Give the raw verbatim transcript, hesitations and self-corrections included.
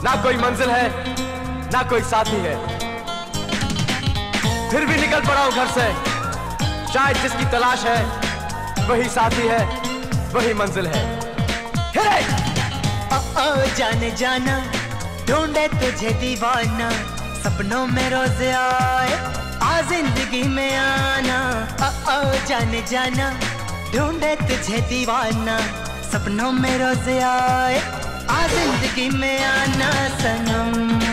ना कोई मंजिल है ना कोई साथी है, फिर भी निकल पड़ा हूं घर से। शायद जिसकी तलाश है वही साथी है, वही मंजिल है। ओ ओ जाने जाना, ढूंढे तुझे दीवाना, सपनों में रोज आए आ जिंदगी में आना। ओ ओ जाने जाना, ढूंढे तुझे दीवाना, सपनों में रोज आए आ जिंदगी में आना सनम।